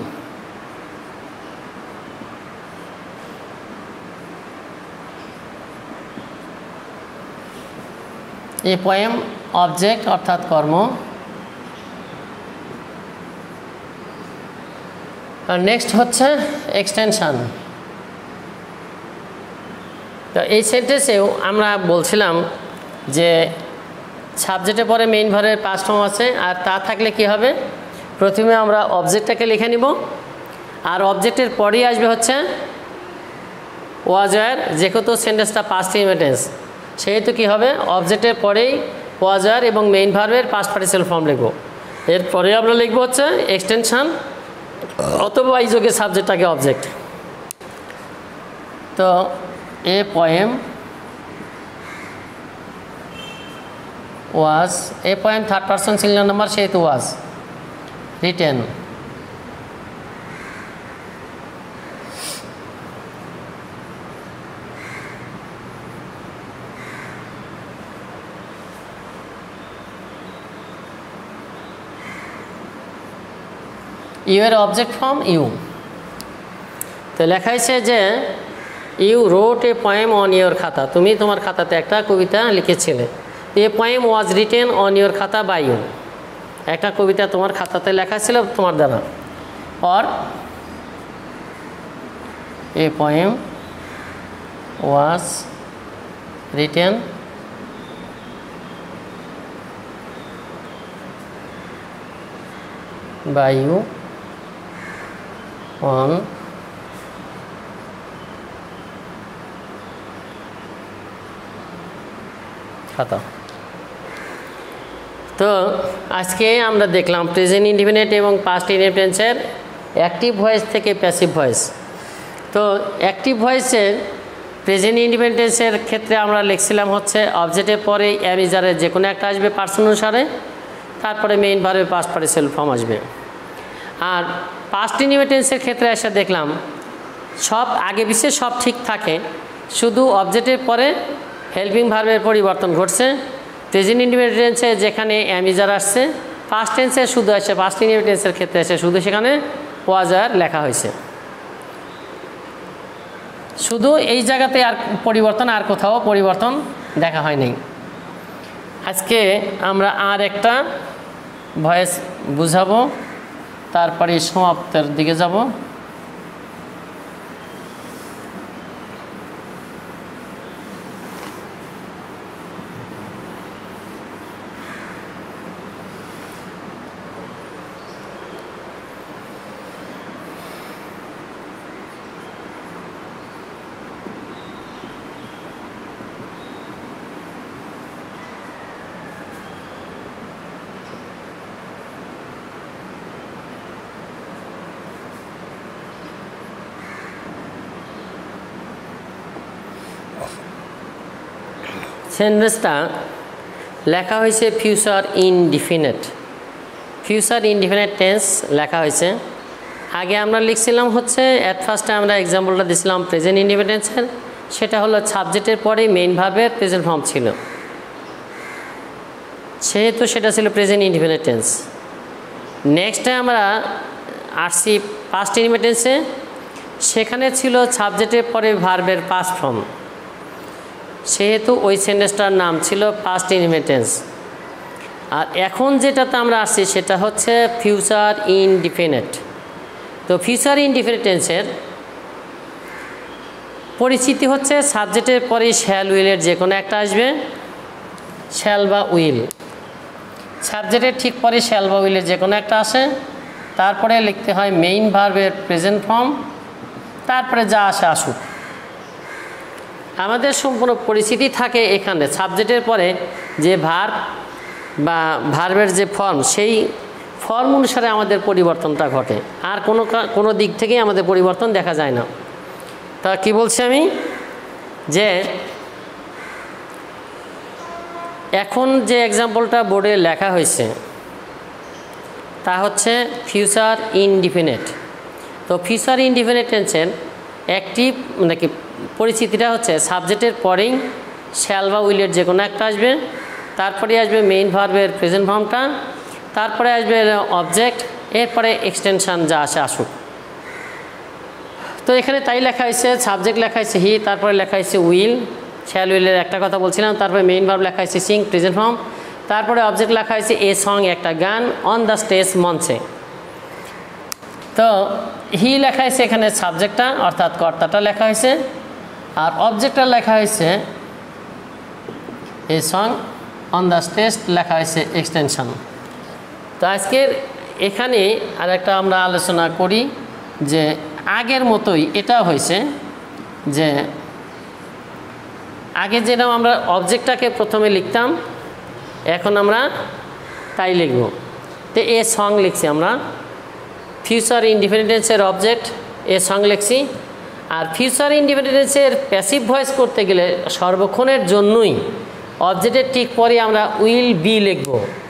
A poem object অর্থাৎ কর্ম। আর নেক্সট হচ্ছে এক্সটেনশন। তো এই সেন্টেন্সেও আমরা বলছিলাম যে সাবজেক্টের পরে মেইন ভার্বের পাস্ট ফর্ম আছে, আর তা থাকলে কি হবে, প্রথমে আমরা অবজেক্টটাকে লিখে নিব, আর অবজেক্টের পরেই আসবে হচ্ছে ওয়াজার। যেহেতু সেন্টেন্সটা পাস্ট ইনহেরিটেন্স সেহেতু কী হবে, অবজেক্টের পরেই ওয়াজার এবং মেইন ভার্বের পাস্ট পার্টিসিপল ফর্ম লিখব। এরপরে আমরা লিখব হচ্ছে এক্সটেনশন অথবা এই যোগে সাবজেক্টটাকে অবজেক্ট। তো a poem was, a poem third person singular number সেহেতু was written you এর অবজেক্ট ফর্ম ইউ। তো লেখা হয়েছে যে you wrote a poem on your khata, তুমি তোমার খাতাতে একটা কবিতা লিখেছিলে। A poem was written on your khata by you, একটা কবিতা তোমার খাতাতে লেখা ছিল তোমার দ্বারা। Or a poem was written by you on khata. তো আজকে আমরা দেখলাম প্রেজেন্ট ইনডিফিনিট এবং পাস্ট ইনহেরিটেন্সের অ্যাক্টিভ ভয়েস থেকে প্যাসিভ ভয়েস। তো অ্যাক্টিভ ভয়েসের প্রেজেন্ট ইনডিফিনিটেন্সের ক্ষেত্রে আমরা লিখছিলাম হচ্ছে অবজেক্টের পরে অ্যামিজারের যে কোনো একটা আসবে পার্সন অনুসারে, তারপরে মেইন ভার্বের পাস্ট পার্টিসিপল ফর্ম আসবে। আর পাস্ট ইনহেরিটেন্সের ক্ষেত্রে এসে দেখলাম সব আগে পিছিয়ে সব ঠিক থাকে, শুধু অবজেক্টের পরে হেল্পিং ভার্বের পরিবর্তন ঘটছে। প্রেজেন্ট ইনডিফিনিটেন্সে যেখানে অ্যামিজার আসছে, পাস্ট টেন্সে শুধু আসে, পাস্ট ইনডিফিনিটেন্সের ক্ষেত্রে আসে শুধু সেখানে ওয়াজার লেখা হয়েছে। শুধু এই জায়গাতে আর পরিবর্তন, আর কোথাও পরিবর্তন দেখা হয়নি। আজকে আমরা আর একটা ভয়েস বুঝাবো, তারপরে সমাপ্তের দিকে যাব। সেন্টেন্সটা লেখা হয়েছে future indefinite, future indefinite tense লেখা হয়েছে। আগে আমরা লিখছিলাম হচ্ছে অ্যাট ফার্স্টে আমরা এক্সাম্পলটা দিছিলাম প্রেজেন্ট ইনডিফিনিট টেন্সের, সেটা হলো সাবজেক্টের পরেই মেইন ভার্বের প্রেজেন্ট ফর্ম ছিল, সেহেতু সেটা ছিল প্রেজেন্ট ইনডিফিনিট টেন্স। নেক্সটে আমরা আসছি পাস্ট ইনডিফিনিট টেন্সে, সেখানে ছিল সাবজেক্টের পরে ভার্বের পাস্ট ফর্ম, সেহেতু ওই সেন্টেন্সটার নাম ছিল পাস্ট ইনডিফিনিট টেন্স। আর এখন যেটাতে আমরা আসছি সেটা হচ্ছে ফিউচার ইনডিফিনিট। তো ফিউচার ইনডিফিনিট টেন্সের পরিচিতি হচ্ছে সাবজেক্টের পরে শ্যাল উইলের যে কোনো একটা আসবে, শ্যাল বা উইল। সাবজেক্টের ঠিক পরে শ্যাল বা উইলের যে কোনো একটা আসে, তারপরে লিখতে হয় মেইন ভার্বের প্রেজেন্ট ফর্ম, তারপরে যা আসে আসুক। আমাদের সম্পূর্ণ পরিচিতি থাকে এখানে সাবজেক্টের পরে যে ভার্ব বা ভার্বের যে ফর্ম, সেই ফর্ম অনুসারে আমাদের পরিবর্তনটা ঘটে, আর কোনো দিক থেকেই আমাদের পরিবর্তন দেখা যায় না। তা কি বলছি আমি, যে এখন যে এক্সাম্পলটা বোর্ডে লেখা হয়েছে তা হচ্ছে ফিউচার ইনডিফিনিট। তো ফিউচার ইনডিফিনিট টেন্সের অ্যাক্টিভ মানে কি পরিচিতিটা হচ্ছে সাবজেক্টের পরেই শ্যাল বা উইলের যে কোনো একটা আসবে, তারপরে আসবে মেইন ভার্বের প্রেজেন্ট ফর্মটা, তারপরে আসবে অবজেক্ট, এরপরে এক্সটেনশান যা আসে আসুক। তো এখানে তাই লেখা হয়েছে, সাবজেক্ট লেখা হয়েছে হি, তারপরে লেখা হয়েছে উইল, শ্যাল উইলের একটা কথা বলছিলাম, তারপরে মেইন ভার্ব লেখা হয়েছে সিং প্রেজেন্ট ফর্ম, তারপরে অবজেক্ট লেখা হয়েছে এ সং একটা গান, অন দ্য স্টেজ মঞ্চে। তো হি লেখা হয়েছে এখানে সাবজেক্টটা অর্থাৎ কর্তাটা লেখা হয়েছে, আর অবজেক্টটা লেখা হয়েছে a song, on the stage লেখা হয়েছে এক্সটেনশন। তো আজকের এখানে আর একটা আমরা আলোচনা করি যে আগের মতোই এটা হয়েছে যে আগে যেরকম আমরা অবজেক্টটাকে প্রথমে লিখতাম, এখন আমরা তাই লিখব। তো এ সং লিখছি আমরা, ফিউচার ইনডিফিনিট টেন্সের অবজেক্ট এ সং লিখছি। আর ফিউচার ইনডিফিনিট টেন্সের প্যাসিভ ভয়েস করতে গেলে সর্বক্ষণের জন্যই অবজেক্টের ঠিক পরে আমরা উইল বি লিখব।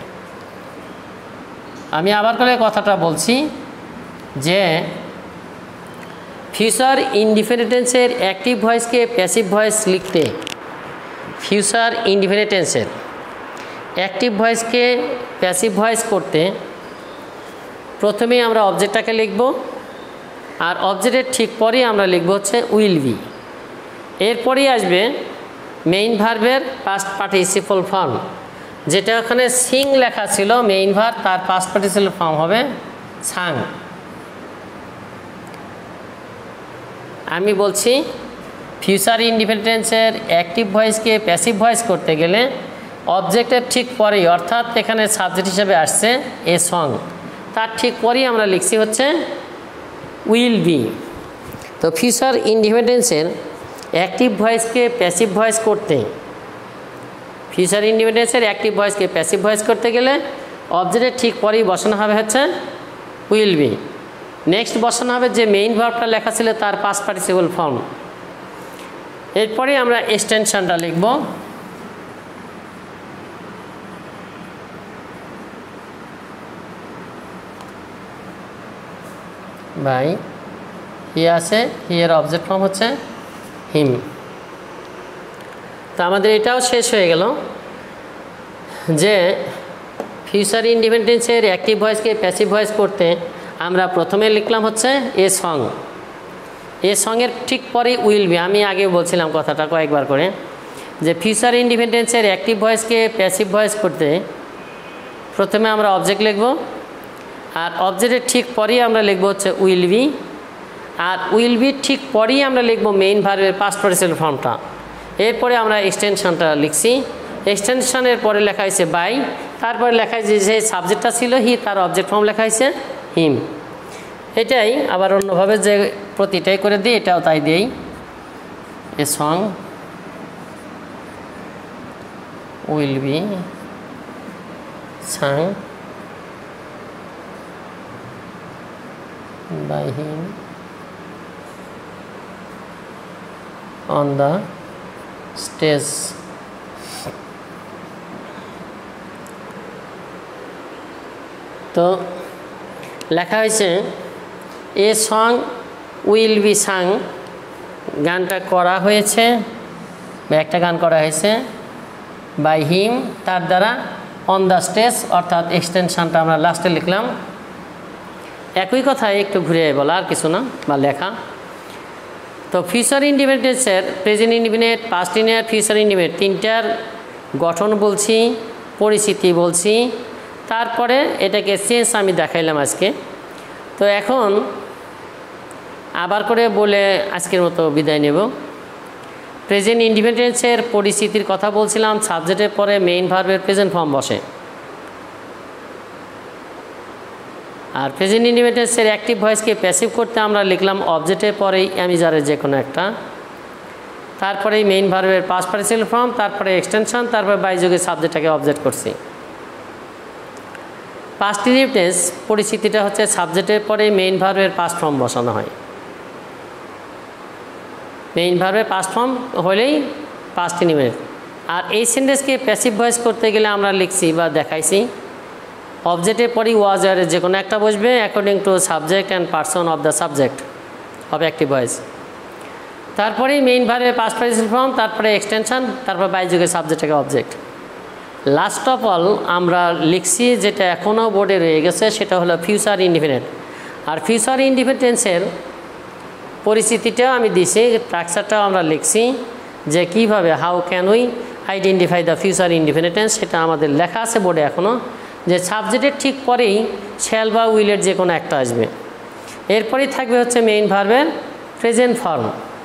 আমি আবার করে কথাটা বলছি যে ফিউচার ইনডিফিনিট টেন্সের অ্যাক্টিভ ভয়েসকে প্যাসিভ ভয়েস লিখতে, ফিউচার ইনডিফিনিট টেন্সের অ্যাক্টিভ ভয়েসকে প্যাসিভ ভয়েস করতে প্রথমে আমরা অবজেক্টটাকে লিখব, আর অবজেক্টের ঠিক পরেই আমরা লিখব হচ্ছে উইল বি। এরপরেই আসবে মেইন ভার্বের পাস্ট পার্টিসিপল ফর্ম, যেটা ওখানে সিং লেখা ছিল মেইন ভার্ব, তার পাস্ট পার্টিসিপল ফর্ম হবে সাং। আমি বলছি ফিউচার ইনডিফিনিট টেন্সের অ্যাক্টিভ ভয়েসকে প্যাসিভ ভয়েস করতে গেলে অবজেক্টের ঠিক পরেই, অর্থাৎ এখানে সাবজেক্ট হিসেবে আসছে এ সং, তার ঠিক পরেই আমরা লিখছি হচ্ছে উইল বি। তো ফিউচার ইনডিফিনিট টেন্সের অ্যাক্টিভ ভয়েসকে প্যাসিভ ভয়েস করতে, ফিউচার ইনডিফিনিট টেন্সের অ্যাক্টিভ ভয়েসকে প্যাসিভ ভয়েস করতে গেলে অবজেক্টের ঠিক পরেই বসানো হবে হচ্ছে উইল বি। নেক্সট বসানো হবে যে মেইন ভার্বটা লেখা ছিল তার পাস্ট পার্টিসিপল ফর্ম। এরপরে আমরা এক্সটেনশনটা লিখব। বাই হি আছে, হি এর অবজেক্ট ফর্ম হচ্ছে হিম। তো আমাদের এটাও শেষ হয়ে গেল যে ফিউচার ইনডিফিনিট টেন্সের অ্যাক্টিভ ভয়েসকে প্যাসিভ ভয়েস করতে আমরা প্রথমে লিখলাম হচ্ছে এ সং, এ সঙ্গের ঠিক পরেই উইল বি, আমি আগে বলছিলাম কথাটা কয়েকবার করে, যে ফিউচার ইন্ডিপেন্ডেন্সের অ্যাক্টিভ ভয়েসকে প্যাসিভ ভয়েস করতে প্রথমে আমরা অবজেক্ট লিখব, আর অবজেক্টের ঠিক পরেই আমরা লিখব হচ্ছে উইল বি, আর উইল বি ঠিক পরেই আমরা লিখব মেইন ভার্বের পাস্ট পার্টিসিপল ফর্মটা। এরপরে আমরা এক্সটেনশনটা লিখছি, এক্সটেনশনের পরে লেখা হয়েছে বাই, তারপরে লেখা হয়েছে যে সাবজেক্টটা ছিল হি, তার অবজেক্ট ফর্ম লেখা হয়েছে হিম। এটাই আবার অন্যভাবে যে প্রতিটাই করে দিই, এটাও তাই দিই। A song will be sung by him on the stage. তো লেখা হয়েছে a song will be sung, গানটা করা হয়েছে বা একটা গান করা হয়েছে বাই হিম, তার দ্বারা, অন দ্য স্টেজ, অর্থাৎ এক্সটেনশনটা আমরা লাস্টে লিখলাম। একই কথায় একটু ঘুরে বলা, আর কিছু না বা লেখা। তো ফিউচার ইন্ডিপেন্ডেন্সের present independent, past independent, future independent তিনটার গঠন বলছি, পরিস্থিতি বলছি, তারপরে এটাকে চেঞ্জ আমি দেখাইলাম আজকে। তো এখন আবার করে বলে আজকের মতো বিদায় নেব। প্রেজেন্ট ইন্ডিপেন্ডেন্সের পরিস্থিতির কথা বলছিলাম, সাবজেক্টের পরে মেইন ভার্বের প্রেজেন্ট ফর্ম বসে। আর প্রেজেন্ট ইন্ডিপেন্ডেন্সের অ্যাক্টিভ ভয়েসকে প্যাসিভ করতে আমরা লিখলাম অবজেক্টের পরেই অ্যামিজারের যে কোনো একটা, তারপরেই মেইন ভার্বের পাস্ট পার্টিসিপল ফর্ম, তারপরে এক্সটেনশন, তারপরে বাইযোগে সাবজেক্টটাকে অবজেক্ট করছি। পাস্ট ইন্ডিপেন্ডেন্স পরিস্থিতিটা হচ্ছে সাবজেক্টের পরে মেইন ভার্বের পাস্ট ফর্ম বসানো হয়। মেইন ভার্বের পাস্ট ফর্ম হলেই পাস্ট ইন্ডিপেন্ডেন্ট। আর এই সেন্টেন্সকে প্যাসিভ ভয়েস করতে গেলে আমরা লিখছি বা দেখাইছি অবজেক্টের পরেই ওয়াজ আর যে কোনো একটা বসবে according to subject and person of the subject of active voice. তারপরেই মেইন ভার্বের পাস্ট পার্টিসিপল ফর্ম, তারপরে এক্সটেনশন, তারপর বাইযোগে সাবজেক্টটাকে অবজেক্ট। লাস্ট অফ অল আমরা লিখছি যেটা এখনও বোর্ডে রয়ে গেছে, সেটা হলো ফিউচার ইন্ডিপেন্ডেন্ট। আর ফিউচার ইন্ডিপেন্ডেন্সের পরিস্থিতিটাও আমি দিছি, স্ট্রাকচারটাও আমরা লিখছি যে কীভাবে, how can we identify the future independence, সেটা আমাদের লেখা আছে বোর্ডে এখনও, যে সাবজেক্টের ঠিক পরেই শ্যাল বা উইলের যে কোনো একটা আসবে, এরপরেই থাকবে হচ্ছে মেইন ভার্বের প্রেজেন্ট ফর্ম।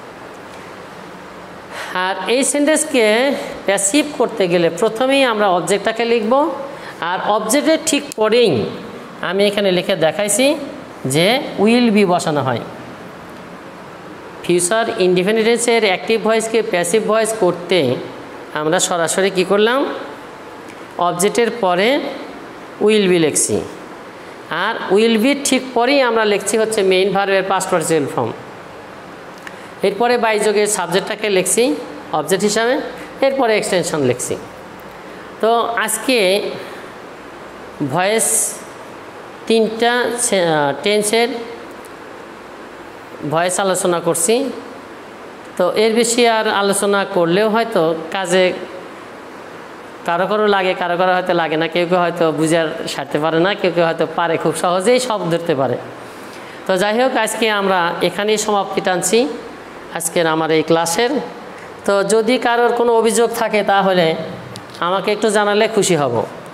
আর এই সেন্টেন্সকে প্যাসিভ করতে গেলে প্রথমেই আমরা অবজেক্টটাকে লিখব, আর অবজেক্টের ঠিক পরেই আমি এখানে লিখে দেখাইছি যে উইল বি বসানো হয়। ফিউচার ইন্ডিপেন্ডেন্সের অ্যাক্টিভ ভয়েসকে প্যাসিভ ভয়েস করতে আমরা সরাসরি কি করলাম, অবজেক্টের পরে উইল বি লিখছি, আর উইল বি ঠিক পরেই আমরা লিখছি হচ্ছে মেইন ভার্বের পাস্ট পার্টিসিপল ফর্ম। এরপরে বাইযোগে সাবজেক্টটাকে লিখছি অবজেক্ট হিসাবে, এরপরে এক্সটেনশন লিখছি। তো আজকে ভয়েস তিনটা টেন্সের ভয়েস আলোচনা করছি। তো এর বেশি আর আলোচনা করলেও হয়তো কাজে কারো কারো লাগে, কারো কারো হয়তো লাগে না, কেউ কেউ হয়তো বুঝার সারতে পারে না, কেউ কেউ হয়তো পারে, খুব সহজেই সব ধরতে পারে। তো যাই হোক, আজকে আমরা এখানেই সমাপ্তি টানছি আজকের আমার এই ক্লাসের। তো যদি কারোর কোনো অভিযোগ থাকে তাহলে আমাকে একটু জানালে খুশি হব।